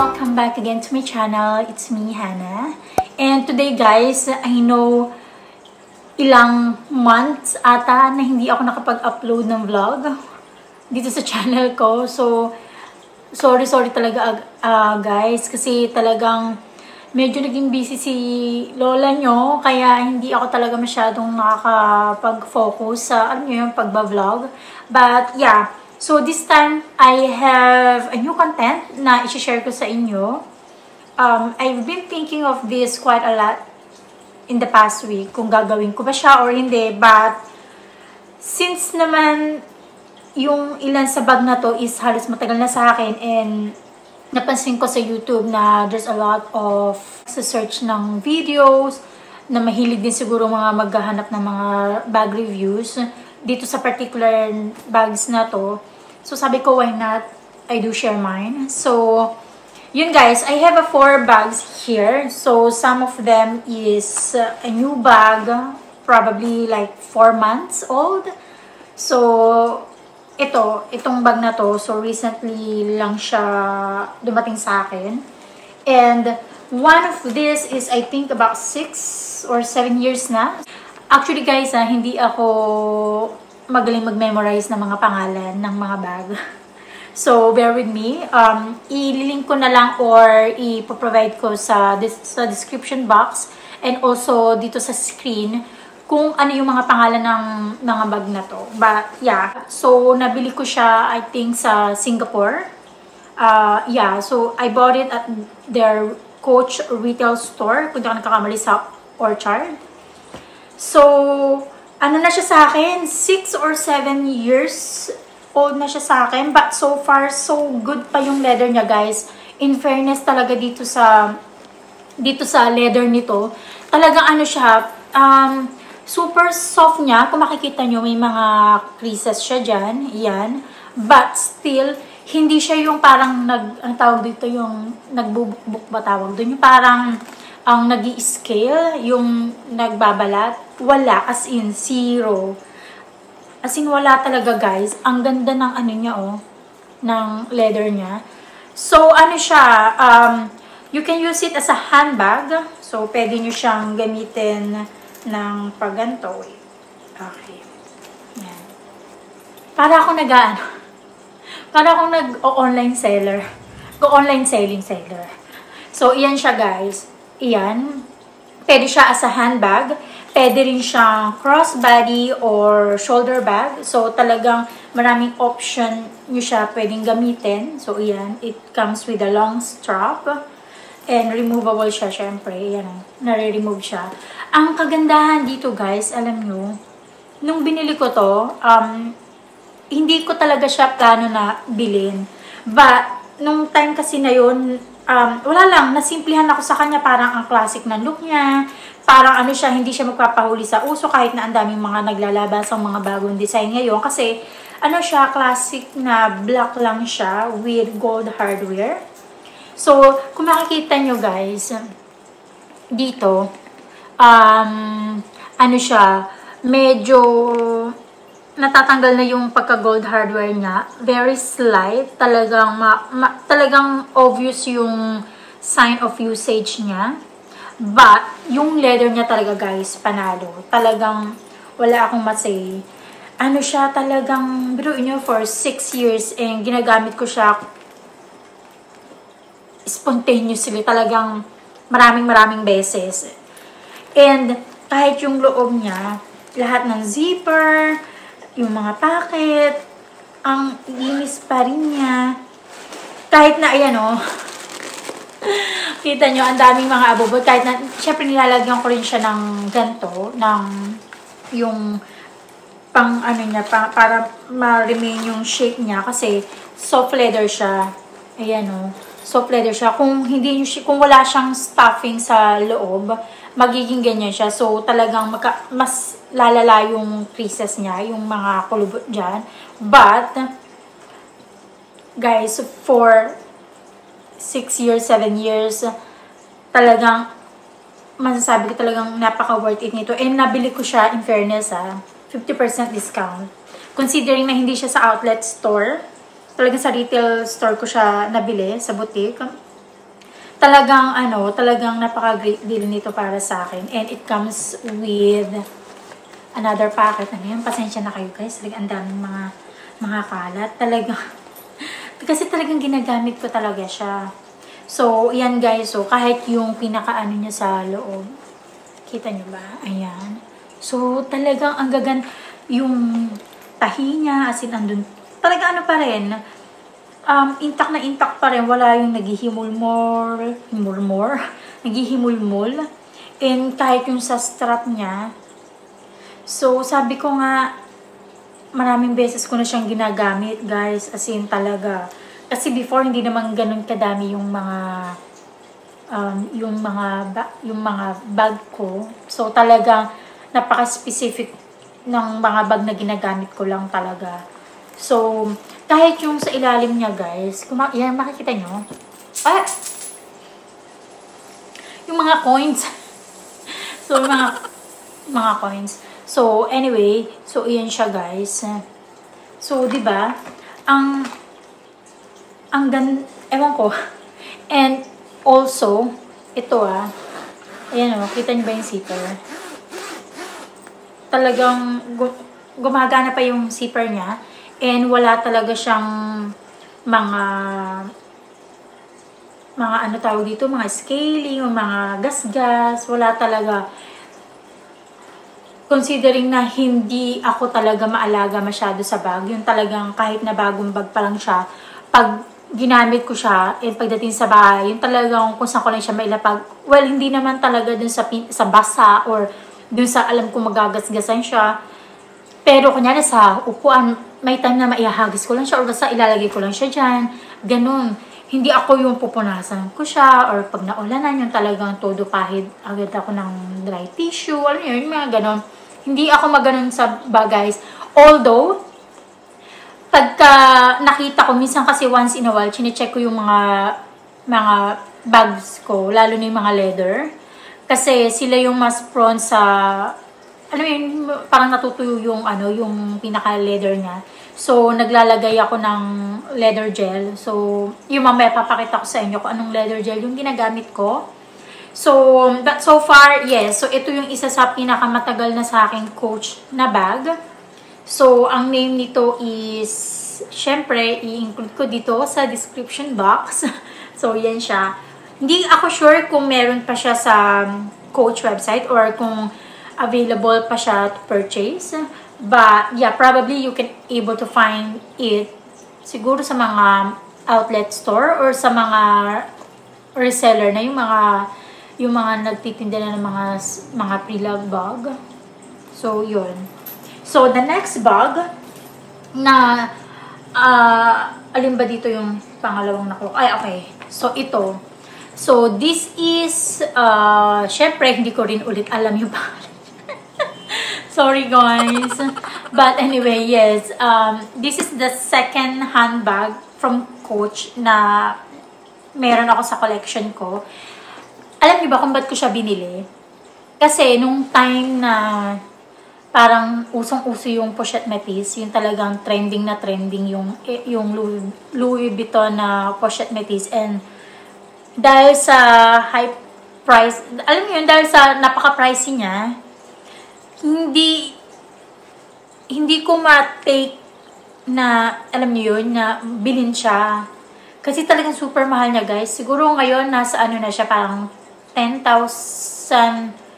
welcome back again to my channel. It's me, Hannah. And today guys, I know ilang months ata na hindi ako nakapag-upload ng vlog dito sa channel ko. So, sorry talaga guys, kasi talagang medyo naging busy si lola nyo, kaya hindi ako talaga masyadong nakakapag-focus sa, alam nyo yung pagba-vlog. But yeah, so this time, I have a new content na i-share ko sa inyo. I've been thinking of this quite a lot in the past week, kung gagawin ko ba siya or hindi. But, since naman, yung ilan sa bag na to is halos matagal na sa akin, and napansin ko sa YouTube na there's a lot of sa search ng videos, na mahilig din siguro mga maghahanap ng mga bag reviews dito sa particular bags na to. So sabi ko, why not I do share mine. So yun guys, I have 4 bags here. So some of them is a new bag, probably like 4 months old. So itong bag na to, so recently lang siya dumating sa akin. And one of this is I think about 6 or 7 years na. Actually guys, hindi ako magaling mag-memorize ng mga pangalan ng mga bag. So bear with me. I-link ko na lang or i-provide ko sa description box and also dito sa screen kung ano yung mga pangalan ng mga bag na to. But yeah, so nabili ko siya I think sa Singapore. Yeah, so I bought it at their Coach retail store, kung di ako nakakamali, sa Orchard. So, ano na siya sa akin? 6 or 7 years old na siya sa akin. But so far, so good pa yung leather niya, guys. In fairness talaga dito sa leather nito. Talagang ano siya, super soft niya. Kung makikita nyo, may mga creases siya dyan. Yan. But still, hindi siya yung parang ang tawag dito yung nagbubukbuk ba tawag doon, yung parang ang nag-i-scale, yung nagbabalat. Wala, as in zero. As in wala talaga guys. Ang ganda ng ano niya ng leather niya. So ano siya, you can use it as a handbag. So pwede nyo siyang gamitin ng pagganto. Okay. Yan. Para ako para akong nag-online seller. Go-online selling seller. So, iyan siya guys. Iyan. Pwede siya as a handbag. Pwede rin siyang crossbody or shoulder bag. So, talagang maraming option nyo siya pwedeng gamitin. So, iyan. It comes with a long strap. And removable siya, syempre. Iyan. Nare-remove siya. Ang kagandahan dito guys, alam nyo, nung binili ko to, hindi ko talaga siya plano na bilhin. But, nung time kasi na yun, wala lang, nasimplihan ako sa kanya, parang ang classic na look niya, parang ano siya, hindi siya magpapahuli sa uso kahit na ang daming mga naglalabas ang mga bagong design ngayon. Kasi, ano siya, classic na black lang siya with gold hardware. So, kung makikita nyo guys, dito, ano siya, medyo natatanggal na yung pagka-gold hardware niya. Very slight. Talagang obvious yung sign of usage niya. But, yung leather niya talaga guys, panalo. Talagang wala akong masay. Ano siya, talagang, biruin nyo, for 6 years, and ginagamit ko siya spontaneously. Talagang maraming beses. And, kahit yung loob niya, lahat ng zipper, yung mga packet, ang linis pa rin niya. Kahit na, ayan kita nyo, ang daming mga abubot. Kahit na, syempre nilalagyan ko rin siya ng ganito, ng yung pang ano niya, para ma-remain yung shape niya. Kasi soft leather siya. Ayan soft leather siya. Kung wala siyang stuffing sa loob, magiging ganyan siya. So, talagang mas lalala yung creases niya, yung mga kulubot dyan. But, guys, for 6 years, 7 years, talagang, masasabi ko talagang napaka-worth it nito. And nabili ko siya, in fairness 50% discount. Considering na hindi siya sa outlet store, talagang sa retail store ko siya nabili, sa boutique. talagang talagang napaka-great deal nito para sa akin. And it comes with another packet. Pasensya na kayo guys. Ang daming mga kalat. Talagang, kasi talagang ginagamit ko talaga siya. So, yan guys. So, kahit yung pinaka-ano niya sa loob. Kita niyo ba? Ayan. So, talagang ang yung tahi niya, as in, andun. Talaga pa rin. Intact na intact pa rin. Wala yung naghihimulmol. Naghihimulmol. And kahit yung sa strap niya. So, sabi ko nga, maraming beses ko na siyang ginagamit, guys. As in, talaga. Kasi before, hindi naman ganun kadami yung mga bag ko. So, talagang napaka-specific ng mga bag na ginagamit ko lang talaga. So, kahit yung sa ilalim niya, guys, yan, makikita nyo. Yung mga coins. So, mga coins. So, anyway, so, iyan siya, guys. So, diba, ewan ko. And, also, ito ayan kita nyo ba yung zipper? Talagang, gumagana pa yung zipper niya. And wala talaga siyang mga tawag dito, mga scaling, mga gasgas, wala talaga. Considering na hindi ako talaga maalaga masyado sa bag, yung talagang kahit na bagong bag pa lang siya, pag ginamit ko siya, and pagdating sa bahay, yung talagang kung saan ko lang siya mailapag, well, hindi naman talaga dun sa basa or dun sa alam ko magagasgasan siya. Pero kunyari sa upuan, may time na maihahagis ko lang siya or basta ilalagay ko lang siya dyan. Ganun. Hindi ako yung pupunasan ko siya or pag naulanan yung talagang todo pahid agad ako ng dry tissue. Alam yun, yung mga ganun. Hindi ako maganon sa bag, guys. Although, pagka nakita ko, minsan kasi once in a while, chinecheck ko yung mga bags ko, lalo na yung mga leather. Kasi sila yung mas prone sa alam mo yun, parang natutuyo yung yung pinaka-leather niya. So, naglalagay ako ng leather gel. So, yung mamaya papakita ko sa inyo kung anong leather gel yung ginagamit ko. So, but so far, yes. So, ito yung isa sa pinakamatagal na sa aking Coach na bag. So, ang name nito is, syempre, i-include ko dito sa description box. So, yan siya. Hindi ako sure kung meron pa siya sa Coach website or kung available pa siya to purchase. But, yeah, probably you can able to find it siguro sa mga outlet store or sa mga reseller na yung mga nagtitinda na ng mga pre-love bag. So, yun. So, the next bag na alin ba dito yung pangalawang nakuha? Ay, okay. So, ito. So, this is syempre, hindi ko rin ulit alam yung pangalan. Sorry guys. But anyway, yes. This is the second handbag from Coach na meron ako sa collection ko. Alam niyo ba kung ba't ko siya binili? Kasi nung time na parang usong-uso yung pochette métis, yung talagang trending na trending yung Louis Vuitton na pochette métis. And dahil sa high price, alam niyo yun, dahil sa napaka-pricey niya, hindi ko ma-take na, alam niyo yun, na bilhin siya. Kasi talagang super mahal niya, guys. Siguro ngayon, nasa ano na siya, parang 10,500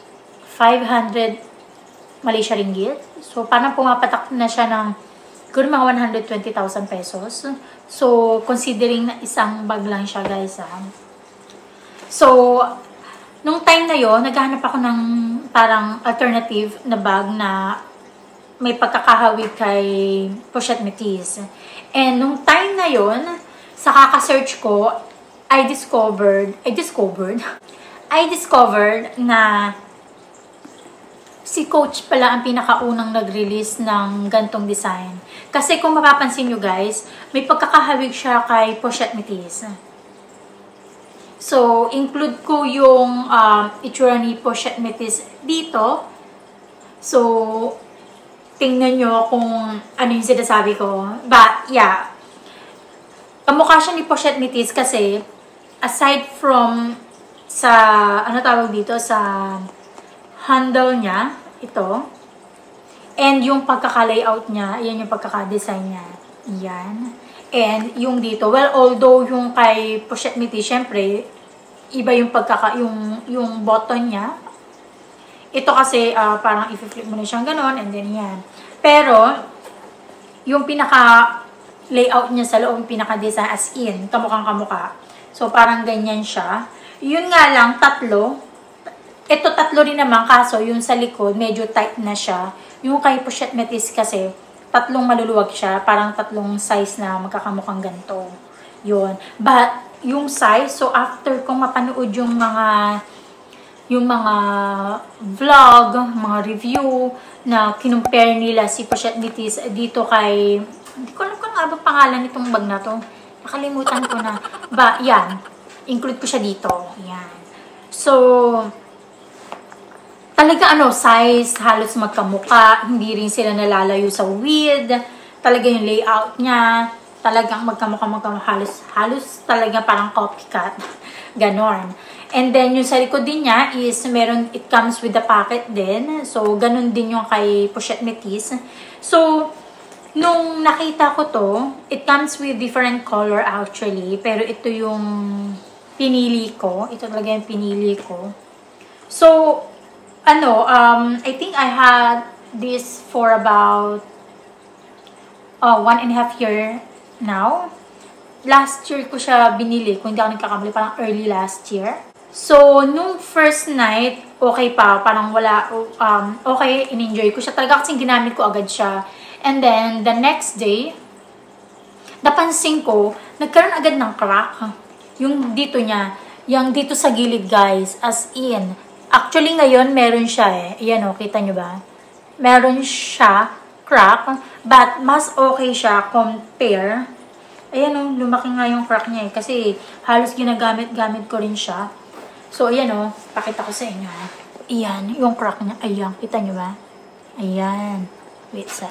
Malaysia ringgit. So, parang pumapatak na siya ng siguro mga 120,000 pesos. So, considering na isang bag lang siya, guys. So, nung time na yon, naghahanap ako ng parang alternative na bag na may pagkakahawig kay pochette métis. And nung time na yon, sa kaka-search ko, I discovered na si Coach pala ang pinakaunang nag-release ng gantong design. Kasi kung mapapansin nyo guys, may pagkakahawig siya kay pochette métis. So, include ko yung itsura ni pochette métis dito. So, tingnan nyo kung ano yung sinasabi ko. But, yeah. Kamukha siya ni pochette métis kasi aside from sa, ano tawag dito, sa handle niya, ito, and yung pagkaka-layout niya, yan yung pagkaka-design niya. Yan. And yung dito, well, although yung kay Pochette Métis, syempre, iba yung yung button niya. Ito kasi, parang i-flip mo na siyang ganon, and then yan. Pero, yung pinaka-layout niya sa loob, pinaka-design as in, kamukhang-kamukha. So, parang ganyan siya. Yun nga lang, tatlo. Ito tatlo rin naman, kaso yung sa likod, medyo tight na siya. Yung kay Pochette Métis kasi, tatlong maluluwag siya, parang tatlong size na magkakamukhang ganito. Yun. But, yung size, so after kong mapanood yung mga vlog, mga review, na kinumpare nila si Pochette Métis dito kay, hindi ko alam kung nga ba pangalan nitong bag na to. Nakalimutan ko na. Ba, yan. Include ko siya dito. Yan. So, talaga size, halos magkamuka. Hindi rin sila nalalayo sa width. Talaga yung layout niya. Talagang magkamuka. Halos talaga parang copycat. Ganon. And then, yung sa likod din niya is, it comes with the pocket din. So, ganon din yung kay Pochette Métis. So, nung nakita ko to, it comes with different color actually. Pero ito yung pinili ko. Ito talaga yung pinili ko. So, I think I had this for about 1.5 year now. Last year ko siya binili. Kung hindi ako nagkakamali, parang early last year. So, nung first night, okay pa. Parang wala, okay, in-enjoy ko siya. Talaga kasi ginamit ko agad siya. And then, the next day, napansin ko, nagkaroon agad ng crack. Yung dito niya, yung dito sa gilid guys, as in. Actually ngayon, meron siya Ayan kita nyo ba? Meron siya, crack, but mas okay siya compare. Ayan lumaki nga yung crack niya kasi halos ginagamit-gamit ko rin siya. So, ayan pakita ko sa inyo. Ayan, yung crack niya. Ayan, kita nyo ba? Ayan. Wait sa.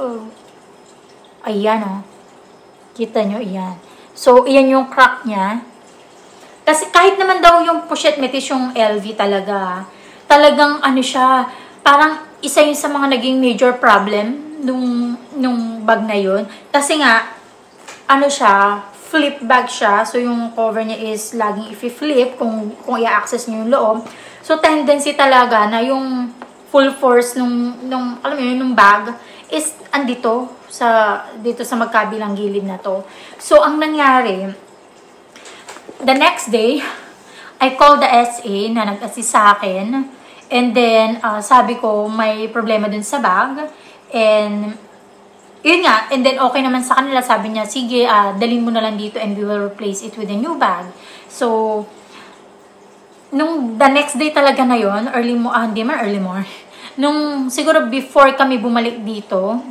Ayan kita nyo, ayan. So, ayan yung crack niya. Kasi kahit naman daw yung Pochette Métis, yung LV talaga, talagang siya, parang isa yun sa mga naging major problem nung bag na yun. Kasi nga, siya, flip bag siya, so yung cover niya is laging i-flip kung i-access niyo yung loob. So, tendency talaga na yung full force alam mo yun, nung bag is andito dito sa magkabilang gilid na to. So, ang nangyari, the next day, I called the SA na nag-assist sa akin. And then, sabi ko, may problema dun sa bag. And, yun nga. And then, okay naman sa kanila. Sabi niya, sige, dalhin mo na lang dito and we will replace it with a new bag. So, nung the next day talaga na yun, hindi man early morning. Nung, siguro before kami bumalik dito,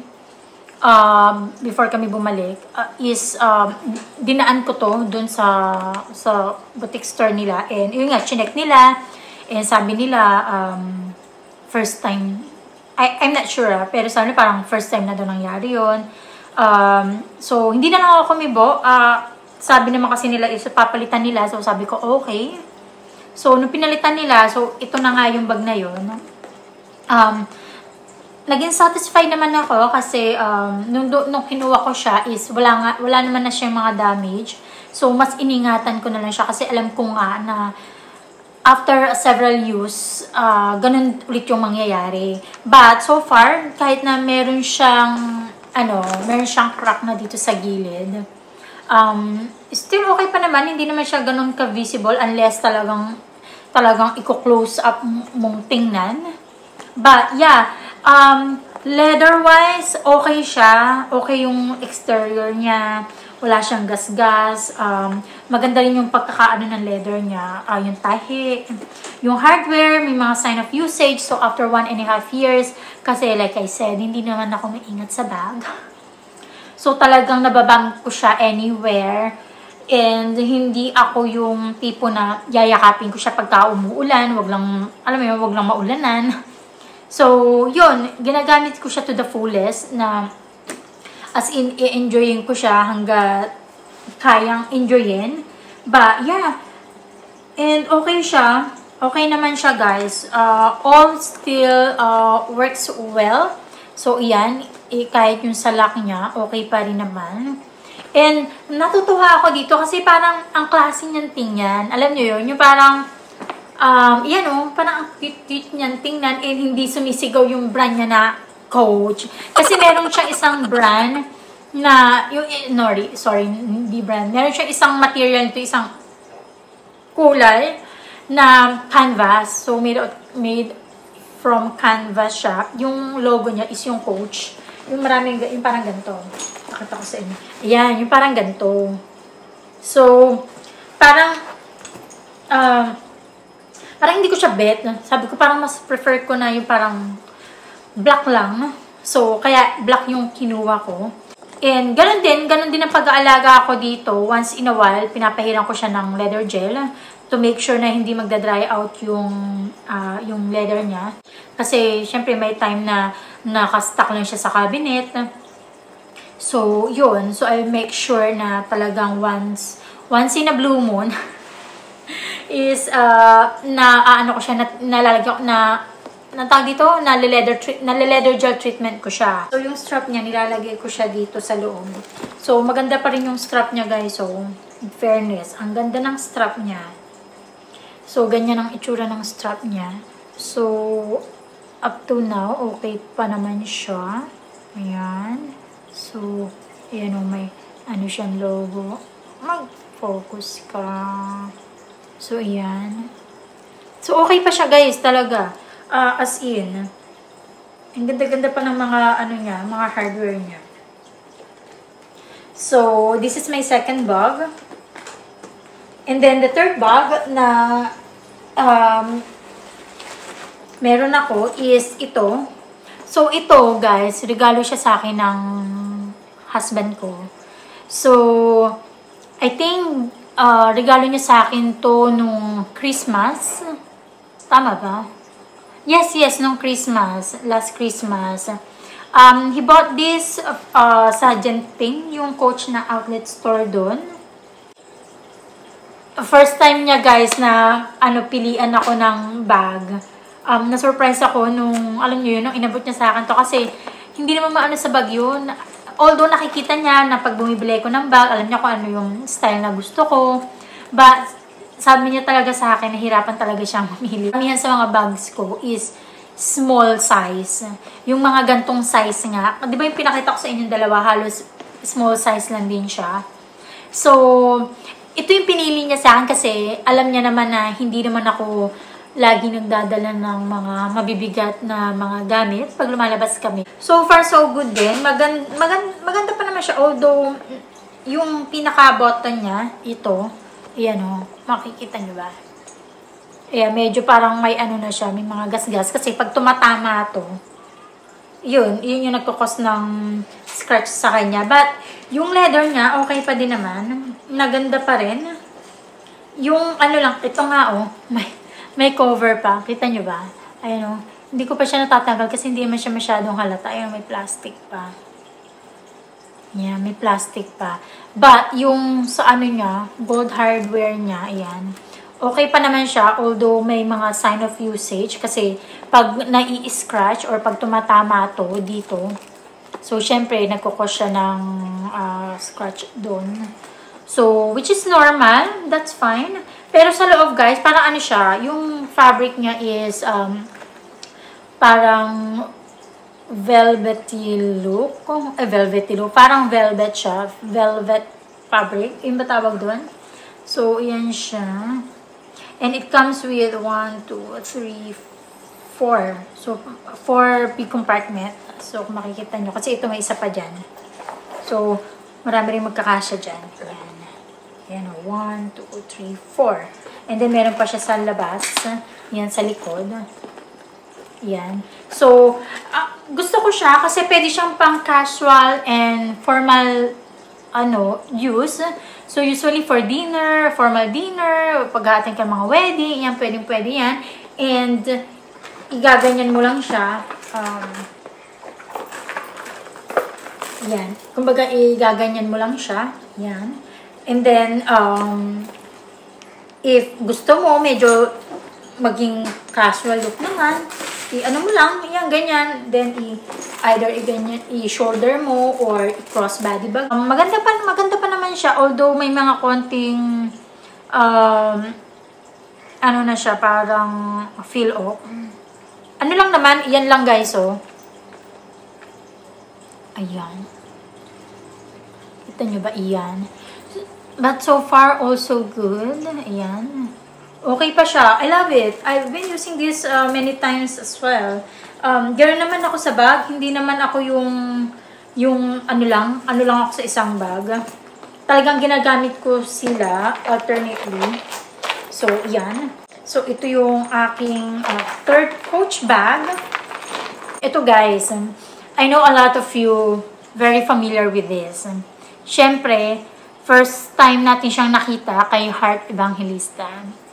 dinaan ko to dun sa boutique store nila, and yun nga, chinek nila, and sabi nila, first time, I'm not sure, pero sabi nila parang first time na doon nangyari yun. So, hindi na lang ako kumibo, sabi naman kasi nila, is papalitan nila, so sabi ko, okay. So, nung pinalitan nila, so, ito na nga yung bag na yun. Naging satisfied naman ako kasi nung kinuha ko siya is wala naman na siyang mga damage. So, mas iningatan ko na lang siya kasi alam ko nga na after several use, ganun ulit yung mangyayari. But, so far, kahit na meron siyang crack na dito sa gilid, still okay pa naman. Hindi naman siya ganun ka-visible unless talagang i-close up mong tingnan. But, yeah, leather-wise, okay siya. Okay yung exterior niya. Wala siyang gas-gas. Maganda rin yung pagkakaano ng leather niya. Yung tahi. Yung hardware, may mga sign of usage. So, after 1.5 years, kasi like I said, hindi naman ako maingat sa bag. So, talagang nababang ko siya anywhere. And hindi ako yung tipo na yayakapin ko siya pagka umuulan. Wag lang maulanan. So, yun, ginagamit ko siya to the fullest na as in, i-enjoyin ko siya hanggang kayang enjoyin. But, yeah. And okay siya. Okay naman siya, guys. All still works well. So, iyan. Kahit yung salak niya, okay pa rin naman. And, natutuwa ako dito kasi parang ang klase niyang tingnan. Alam niyo yun? Yung parang, yan o, parang ang cute niyan tingnan and hindi sumisigaw yung brand niya na Coach. Kasi meron siyang isang brand na, yung, sorry, hindi brand. Meron siyang isang material ito, isang kulay na canvas. So, made from canvas siya. Yung logo niya is yung Coach. Yung maraming, yung parang ganito. Nakita ko sa inyo. Ayan, yung parang ganito. So, parang, parang hindi ko siya bet. Sabi ko, parang mas prefer ko na yung parang black lang. So, kaya black yung kinuha ko. And, ganun din ang pag-aalaga ako dito. Once in a while, pinapahiran ko siya ng leather gel to make sure na hindi magda-dry out yung leather niya. Kasi, syempre, may time na nakastock lang siya sa cabinet. So, yun. So, I make sure na talagang once in a blue moon is, ano ko siya, nalalagyan ko nale-leather gel treatment ko siya. So, yung strap niya, nilalagay ko siya dito sa loob. So, maganda pa rin yung strap niya, guys. So, in fairness, ang ganda ng strap niya. So, ganyan ang itsura ng strap niya. So, up to now, okay pa naman siya. Ayan. So, ayan o, may ano siyang logo. Mag-focus ka. So, ayan. So, okay pa siya, guys, talaga. As in, ang ganda-ganda pa ng mga, ano niya, mga hardware niya. So, this is my second bag. And then, the third bag na meron ako is ito. So, ito, guys, regalo siya sa akin ng husband ko. So, I think, regalo niya sa akin to nung Christmas. Tama ba? Yes, nung Christmas. Last Christmas. He bought this sa Genting, yung Coach na outlet store doon. First time niya, guys, na pilian ako ng bag. Na-surprise ako nung, alam niyo yun, nung inabot niya sa akin to kasi hindi naman maano sa bag yun. Although nakikita niya na pag bumibili ko ng bag, alam niya kung ano yung style na gusto ko. But, sabi niya talaga sa akin, nahirapan talaga siyang mamili. Kamihan sa mga bags ko is small size. Yung mga gantong size nga. Di ba yung pinakita ko sa inyong dalawa, halos small size lang din siya. So, ito yung pinili niya sa akin kasi alam niya naman na hindi naman ako lagi nagdadala ng mga mabibigat na mga gamit pag lumalabas kami. So far, so good din. Maganda pa naman siya. Although, yung pinaka-button niya, ito, ayan o, makikita nyo ba? Ayan, medyo parang may ano na siya, may mga gas-gas. Kasi pag tumatama to, yun yung nagkukos ng scratch sa kanya. But, yung leather niya, okay pa din naman. Naganda pa rin. Yung ano lang, ito nga o, may cover pa. Kita nyo ba? Ayan o, hindi ko pa siya natatanggal kasi hindi naman siya masyadong halata. Ayan, may plastic pa. Ayan, may plastic pa. But, yung sa ano niya, gold hardware niya, ayan. Okay pa naman siya, although may mga sign of usage. Kasi, pag nai-scratch or pag tumatama to dito, so, syempre, nagkukos siya ng scratch doon. So, which is normal. That's fine. Pero sa loob, guys, parang ano siya, yung fabric niya is, parang velvety look. Velvety look. Parang velvet siya. Velvet fabric. Yung ba tawag doon? So, ayan siya. And it comes with 1, 2, 3, 4. So, 4 compartment. So, kung makikita nyo. Kasi ito may isa pa dyan. So, marami rin magkakasya dyan. Ayan. Ayan, 1, 2, 3, 4. And then, meron pa siya sa labas. Ayan, sa likod. Ayan. So, gusto ko siya kasi pwede siyang pang casual and formal use. So, usually for dinner, formal dinner, pag-aatin ka ng mga wedding, yan, pwede yan. And, igaganyan mo lang siya. Yan. Kumbaga, igaganyan mo lang siya. Yan. And then, If gusto mo, medyo maging casual look naman, ano mo lang, yan, ganyan. Then, either i-shoulder mo or i-cross body bag. Maganda pa naman siya. Although, may mga konting, ano na siya, parang feel off. Ano lang naman, yan lang guys, oh. Ayan. Kita nyo ba, iyan? But so far, also good. Ayan. Okay pa siya. I love it. I've been using this many times as well. Ganoon naman ako sa bag. Hindi naman ako yung ano lang ako sa isang bag. Talagang ginagamit ko sila alternately. So, yan. So, ito yung aking third Coach bag. Ito guys, I know a lot of you very familiar with this. Siyempre, first time natin siyang nakita kay Heart Evangelista.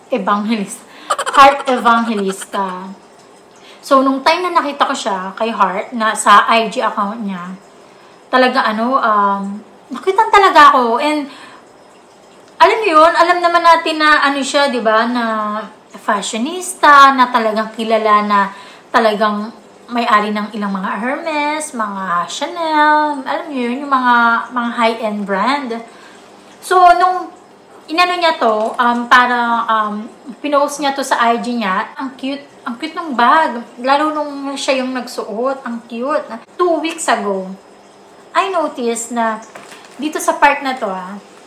Heart Evangelista. So, nung time na nakita ko siya kay Heart, na sa IG account niya, talaga nakita talaga ako. And, alam mo yun, alam naman natin na ano siya, di ba, na fashionista, na talagang kilala na talagang may-ari ng ilang mga Hermes, mga Chanel, alam niyo yun, yung mga high-end brand. So, nung inano niya to, pinost niya to sa IG niya, ang cute ng bag. Lalo nung siya yung nagsuot, ang cute. 2 weeks ago, I noticed na dito sa part na to,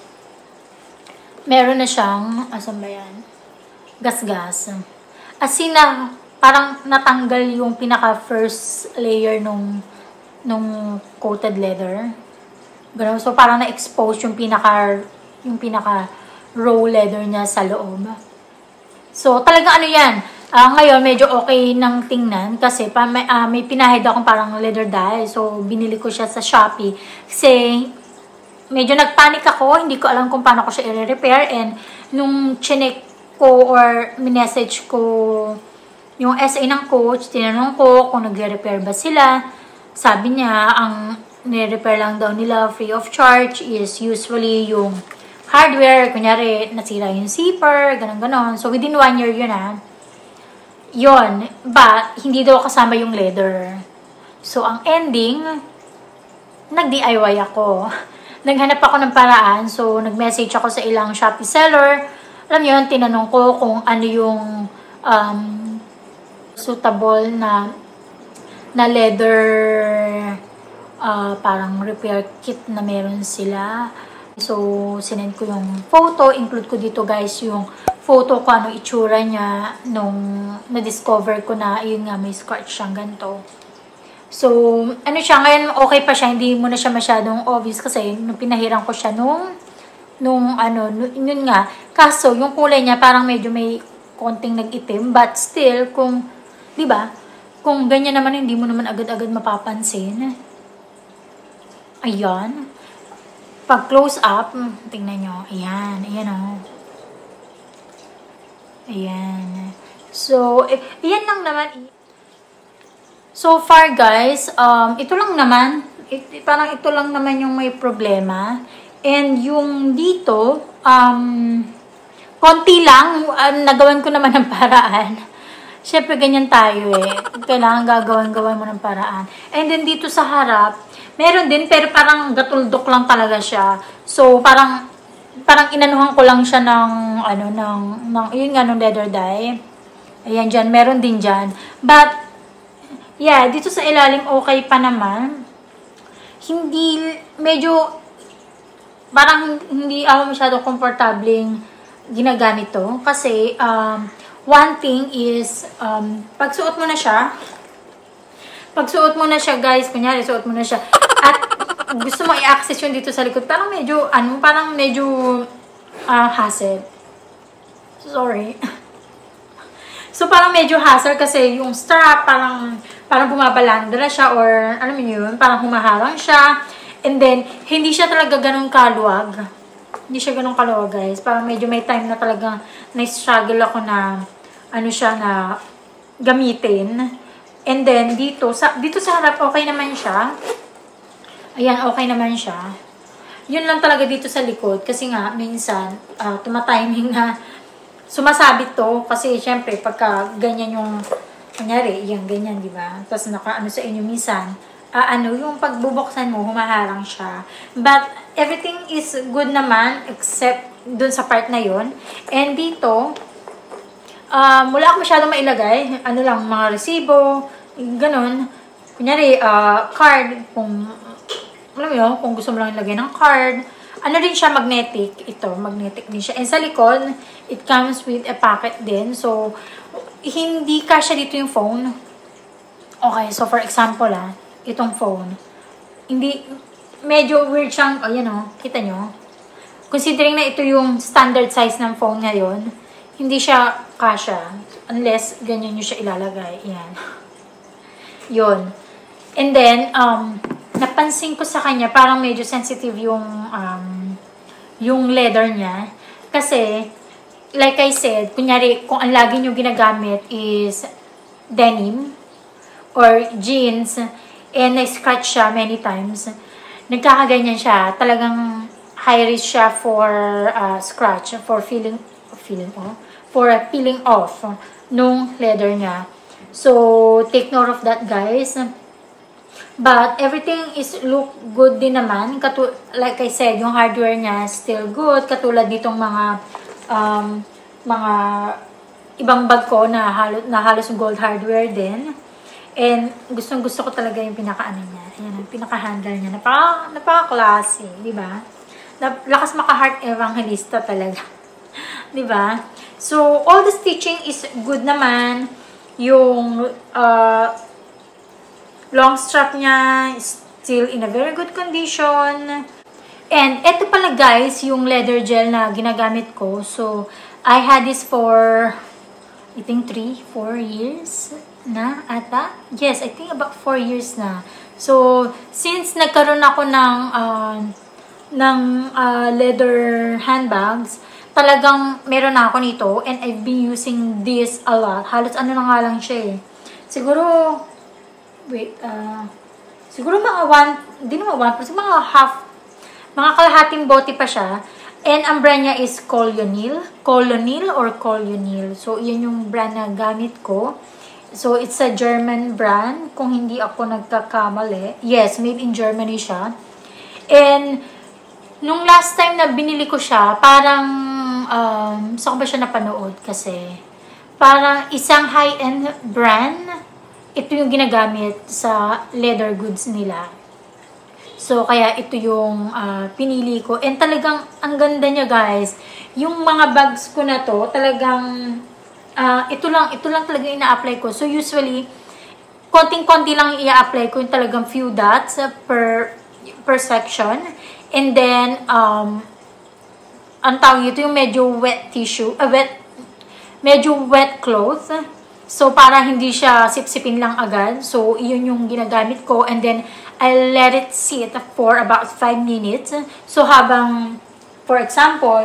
meron na siyang, asan ba yan? Gasgas. As in na, parang natanggal yung pinaka first layer nung coated leather. Ganun. So, parang na-expose yung pinaka raw leather niya sa loob. So, talaga ano yan. Ngayon, medyo okay nang tingnan kasi may pinahid akong parang leather dye. So, binili ko siya sa Shopee. Kasi, medyo nagpanic ako. Hindi ko alam kung paano ko siya i-repair. And, nung chinek ko or minessage ko yung SA ng coach, tinanong ko kung nagre-repair ba sila. Sabi niya, ang nire-repair lang daw nila free of charge is usually yung hardware. Kunyari, nasira yung zipper, ganon-ganon. So, within 1 year yun Yun. But, hindi daw kasama yung leather. So, ang ending, nag-DIY ako. Naghanap ako ng paraan. So, nag-message ako sa ilang Shopee seller. Alam yun, tinanong ko kung ano yung suitable na leather parang repair kit na meron sila. So, sinend ko yung photo. Include ko dito guys yung photo ko ano itsura niya nung na-discover ko na yun nga may scratch siyang ganito. So, ano siya, ngayon okay pa siya, hindi mo na siya masyadong obvious kasi nung pinahiran ko siya nung yun nga. Kaso, yung kulay niya parang medyo may konting nag-itim, but still, kung, di ba, kung ganyan naman, hindi mo naman agad-agad mapapansin. Ayan. Pag close up, tingnan nyo, ayan, ayan. So, ayan lang naman. So far guys, ito lang naman, parang ito lang naman yung may problema. And yung dito, konti lang, nagawan ko naman ng paraan. Siyempre ganyan tayo kailangan gagawan mo ng paraan. And then dito sa harap, meron din pero parang gatuldok lang talaga siya. So parang inanuhan ko lang siya ng yun nga nung leather dye. Ayan dyan, meron din dyan. But yeah, dito sa ilalim okay pa naman. Parang hindi ako masyadong komportableng ginagamit to. Kasi, one thing is, pagsuot mo na siya guys, kunyari, suot mo na siya, at gusto mo i-access yun dito sa likod, parang medyo, hassle. Sorry. So, parang medyo hassle kasi yung strap, parang bumabalandra siya or, alam mo yun, parang humaharang siya. And then, hindi siya talaga ganun kaluwag. Hindi siya ganun kaluwag, guys. Parang medyo may time na talagang na-struggle ako na, na gamitin. And then, dito sa harap, okay naman siya. Ayan, okay naman siya. Yun lang talaga dito sa likod. Kasi nga, minsan, tumatiming na sumasabit to. Kasi, syempre, pagka ganyan yung, kunyari, yan, ganyan, di ba? Tapos, naka-ano sa inyo minsan, yung pagbubuksan mo, humaharang siya. But, everything is good naman, except dun sa part na yon. And dito, wala ako masyadong mailagay. Ano lang, mga resibo, ganun. Kunyari, card, kung, alam mo yun, kung gusto mo lang ilagay ng card. Ano din siya, magnetic. Ito, magnetic din siya. And sa likod, it comes with a packet din. So, hindi kasya dito yung phone. Okay, so for example, itong phone. Hindi, medyo weird siyang, kita nyo? Considering na ito yung standard size ng phone ngayon, hindi siya kasya. Unless, ganyan nyo siya ilalagay. Yan. Yun. And then, napansin ko sa kanya, parang medyo sensitive yung leather niya. Kasi, like I said, kunyari, kung ang lagi nyo ginagamit is denim or jeans, and na-scratch siya many times, nagkakaganyan siya. Talagang high risk siya for scratch, for peeling off nung leather niya. So, take note of that, guys. But, everything is look good din naman. Like I said, yung hardware niya still good. Katulad nitong mga ibang bag ko na halos gold hardware din. And, gusto ko talaga yung pinaka-ano niya. Ayan, yung pinaka-handle niya. Napaka-classy, di ba? Lakas maka-heart evangelista talaga. Di ba? So, all the stitching is good naman. Yung, long strap niya is still in a very good condition. And eto pala guys, yung leather gel na ginagamit ko. So, I had this for, I think 3-4 years na ata. Yes, I think about 4 years na. So, since nagkaroon ako ng leather handbags, talagang meron na ako nito. And I've been using this a lot. Halos ano na nga lang siya eh. Siguro, siguro mga mga kalahating bote pa siya. And ang brand niya is Colonil. So, yun yung brand na gamit ko. So, it's a German brand. Kung hindi ako nagkakamali. Yes, made in Germany siya. And, nung last time na binili ko siya, parang, saan ko ba siya napanood? Kasi, parang isang high-end brand, ito yung ginagamit sa leather goods nila. So, kaya ito yung pinili ko. And talagang, ang ganda niya guys. Yung mga bags ko na to, talagang, ito lang talaga ina-apply ko. So, usually, konting-konti lang i-apply ko. Yung talagang few dots per section. And then, ang tawag ito yung medyo wet tissue, medyo wet cloth. So, para hindi siya sipsipin lang agad. So, iyon yung ginagamit ko. And then, I'll let it sit for about 5 minutes. So, habang, for example,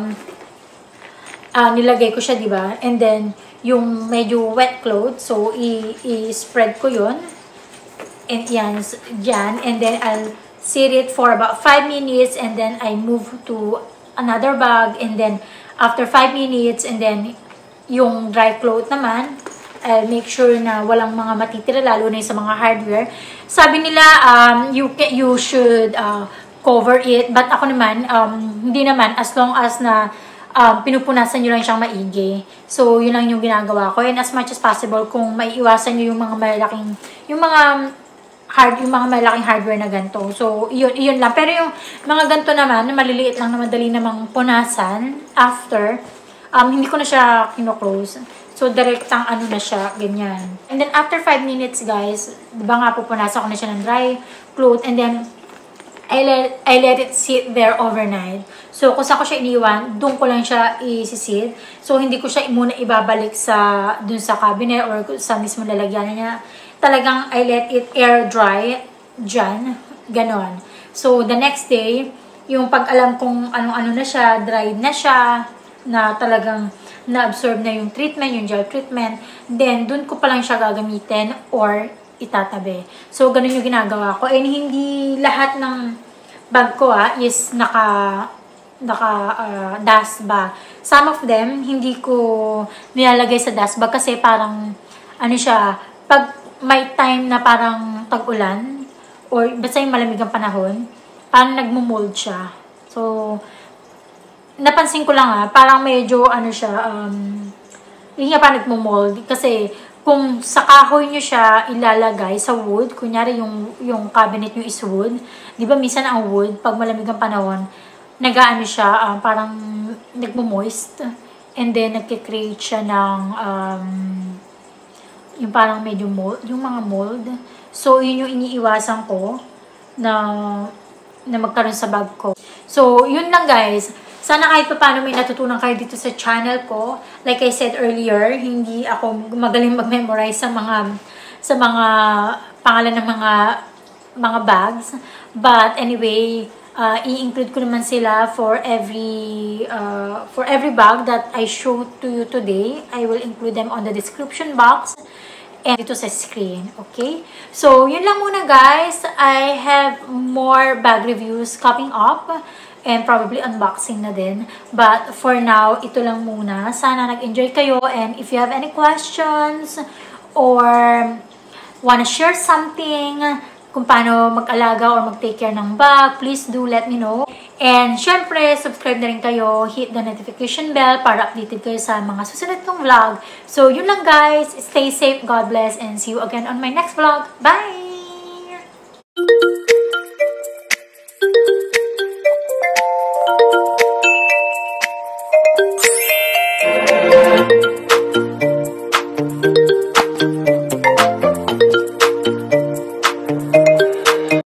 nilagay ko siya, diba? And then, yung medyo wet cloth. So, i-spread ko yun. And yan, dyan. And then, I'll sit it for about 5 minutes. And then, I move to another bag. And then, after 5 minutes, and then, yung dry cloth naman, I'll make sure na walang mga matitira, lalo na sa mga hardware. Sabi nila, you should cover it. But ako naman, hindi naman, as long as na pinupunasan nyo lang siyang maigi. So, yun lang yung ginagawa ko. And as much as possible, kung maiiwasan nyo yung mga malaking, yung mga malaking hardware na ganito. So, yun lang. Pero yung mga ganito naman, maliliit lang na madali namang punasan after, hindi ko na siya kino-close. So, direktang ano na siya, ganyan. And then, after 5 minutes, guys, diba nga pupunasan ko na siya ng dry cloth. And then, I let it sit there overnight. So, kung saan ko siya iniwan, doon ko lang siya isisit. So, hindi ko siya muna ibabalik dun sa cabinet or sa mismo lalagyan niya. Talagang, I let it air dry dyan. Ganon. So, the next day, yung pag-alam kung anong-ano na siya, dried na siya, na talagang na-absorb na yung treatment, yung gel treatment, then, dun ko pa lang siya gagamitin or itatabi. So, ganun yung ginagawa ko. And hindi lahat ng bag ko is dust bag. Some of them, hindi ko nilalagay sa dust bag kasi parang, ano siya, pag may time na parang tag-ulan, or basta yung malamig ang panahon, parang nagmumold siya. So, napansin ko lang parang medyo, ano siya, hindi nga parang nagmumold. Kasi, kung sa kahoy nyo siya ilalagay sa wood, kunyari yung cabinet nyo is wood, di ba minsan ang wood, pag malamig ang panahon, nag-ano siya, parang nagmo-moist, and then nagkikreate siya ng, yung parang medyo mold, yung mga mold. So, yun yung iniiwasan ko na magkaroon sa bag ko. So, yun lang guys. Sana kahit pa paano may natutunan kayo dito sa channel ko. Like I said earlier, hindi ako magaling mag-memorize sa mga pangalan ng mga bags. But anyway, i-include ko naman sila for every bag that I showed to you today. I will include them on the description box and dito sa screen, okay? So, yun lang muna guys. I have more bag reviews coming up and probably unboxing na din. But for now, ito lang muna. Sana nag-enjoy kayo, and if you have any questions or wanna share something kung paano mag-alaga or mag-take care ng bag, please do let me know. And syempre, subscribe na rin kayo, hit the notification bell para updated kayo sa mga susunod kong vlog. So, yun lang guys. Stay safe, God bless, and see you again on my next vlog. Bye!